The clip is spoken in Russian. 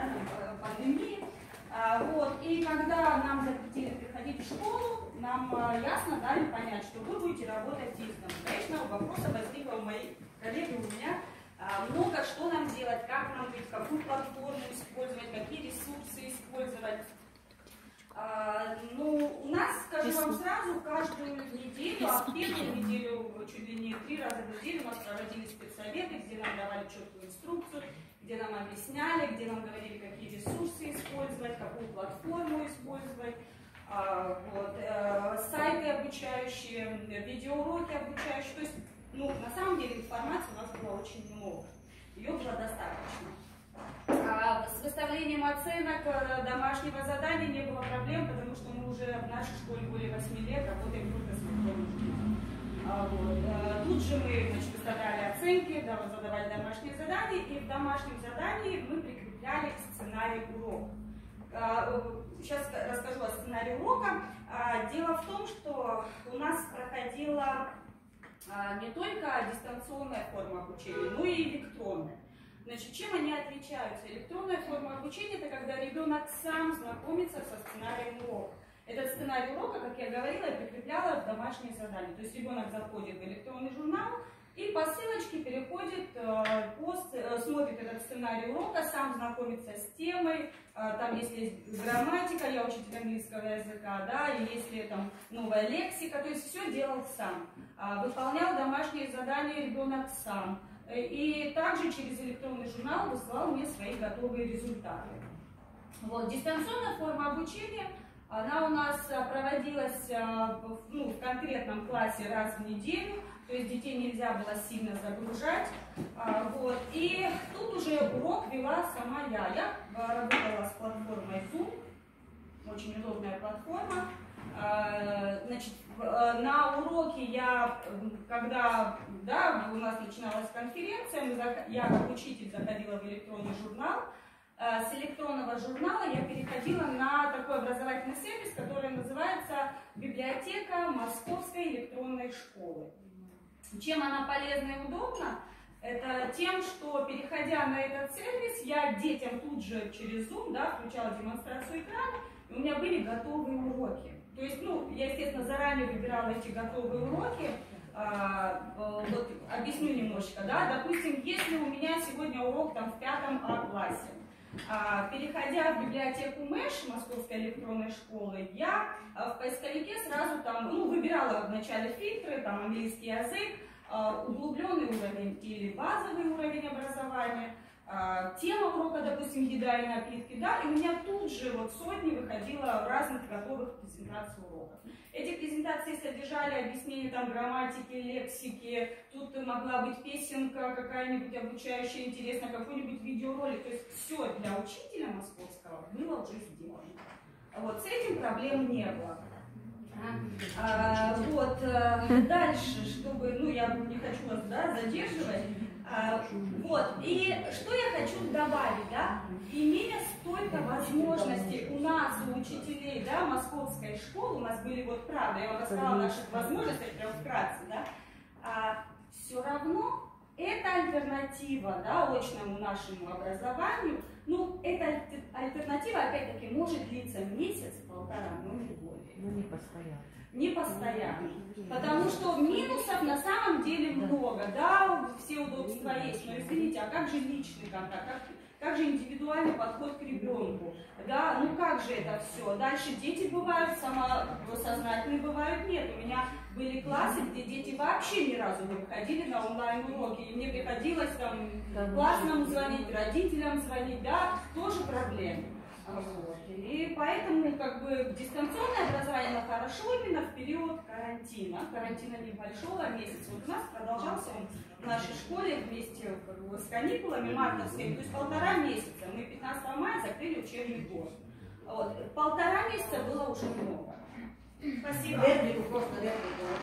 пандемии. Вот. И когда нам запретили приходить в школу, нам ясно дали понять, что вы будете работать из дома. Конечно, вопросы возникли у моих коллег и у меня. Много что нам делать, как нам быть, какую платформу использовать, какие ресурсы использовать. Ну, у нас, скажу вам сразу, каждую неделю, а в первую неделю чуть ли не 3 раза в неделю у нас проводили спецсоветы, где нам давали четкую инструкцию, где нам объясняли, где нам говорили, какие ресурсы использовать, какую платформу использовать, вот, сайты обучающие, видеоуроки обучающие. То есть, ну, на самом деле информации у нас было очень много, ее было достаточно. С выставлением оценок домашнего задания не было проблем, потому что мы уже в нашей школе более 8 лет работаем только с электронным журналом. Тут же мы, значит, выставляли оценки, задавали домашние задания, и в домашнем задании мы прикрепляли сценарий урока. Сейчас расскажу о сценарии урока. Дело в том, что у нас проходила не только дистанционная форма обучения, но и электронная. Значит, чем они отличаются? Электронная форма обучения – это когда ребенок сам знакомится со сценарием урока. Этот сценарий урока, как я говорила, я прикрепляла в домашние задания. То есть ребенок заходит в электронный журнал и по ссылочке переходит, смотрит этот сценарий урока, сам знакомится с темой. Там, если есть грамматика, я учитель английского языка, да, и если там новая лексика, то есть все делал сам. Выполнял домашние задания ребенок сам. И также через электронный журнал высылал мне свои готовые результаты. Вот. Дистанционная форма обучения, она у нас проводилась в конкретном классе раз в неделю, то есть детей нельзя было сильно загружать. Вот. И тут уже урок вела сама я. Я работала с платформой Zoom, очень удобная платформа. Значит, на уроке я, когда у нас начиналась конференция, я как учитель заходила в электронный журнал. С электронного журнала я переходила на такой образовательный сервис, который называется «Библиотека Московской электронной школы». Чем она полезна и удобна? Это тем, что, переходя на этот сервис, я детям тут же через Zoom включала демонстрацию экрана, и у меня были готовые уроки. То есть, я, естественно, заранее выбирала эти готовые уроки. Вот объясню немножечко, да. Допустим, если у меня сегодня урок там в 5 А классе, переходя в библиотеку МЭШ, Московской электронной школы, я в поисковике сразу там, выбирала вначале фильтры, там английский язык, углубленный уровень или базовый уровень образования, тема урока, допустим, еда и напитки, да, и у меня тут же сотни выходило разных готовых презентаций уроков. Эти презентации содержали объяснение там грамматики, лексики, тут могла быть песенка какая-нибудь обучающая, интересная, какой-нибудь видеоролик, то есть все для учителя московского было уже сделано. Вот, с этим проблем не было. Вот, дальше, чтобы, я не хочу вас задерживать. Вот, и что я хочу добавить, имея столько возможностей у нас, у учителей, московской школы, у нас были правда, я вам рассказала наши возможности, прям вкратце, все равно это альтернатива, очному нашему образованию, эта альтернатива, опять-таки, может длиться месяц-полтора, но не более. Не постоянно. Не постоянно. Потому что минусов на самом деле много. Да, все удобства есть, но извините, а как же личный контакт? Как же индивидуальный подход к ребенку? Да, как же это все? Дальше дети бывают самосознательные, бывают нет. У меня были классы, где дети вообще ни разу не выходили на онлайн-уроки. И мне приходилось там классному звонить, родителям звонить, тоже проблемы. Вот. И поэтому дистанционное образование хорошо именно в период карантина небольшого, месяца. Вот у нас продолжался он в нашей школе вместе с каникулами мартовскими, то есть 1,5 месяца. Мы 15 мая закрыли учебный год. Вот. 1,5 месяца было уже много. Спасибо.